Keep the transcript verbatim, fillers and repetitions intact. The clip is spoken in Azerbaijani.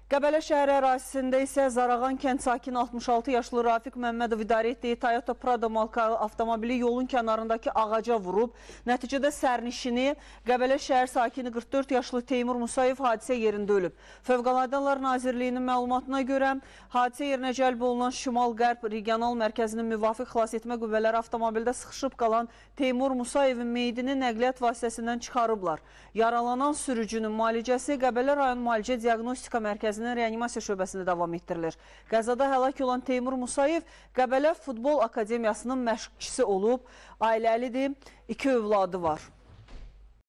Qəbələ şəhəri ərazisində isə Zarağan kənd sakini altmış altı yaşlı Rafiq Məmmədov idarə etdiyi Toyota Prado markalı avtomobili yolun kənarındakı ağaca vurub. Nəticədə sərnişini Qəbələ şəhər sakini qırx dörd yaşlı Teymur Musayev hadisə yerində ölüb. Fövqəladə Hallar Nazirliyinin məlumatına görə hadisə yerinə cəlb olunan Şimal-Qərb Regional Mərkəzinin müvafiq xilasetmə qüvvələri avtomobildə sıxışıb qalan Teymur Musayevin meyidini nəqliyyat vasitəsindən çıxarıblar. Yaralanan sürücünün müalicəsi Qəbələ rayon müalicə diaqnostika mərkəzinin reanimasiya şöbəsində davam etdirilir. Qəzada həlak olan Teymur Musayev Qəbələ Futbol Akademiyasının məşqçisi olub, ailəlidir, iki övladı var.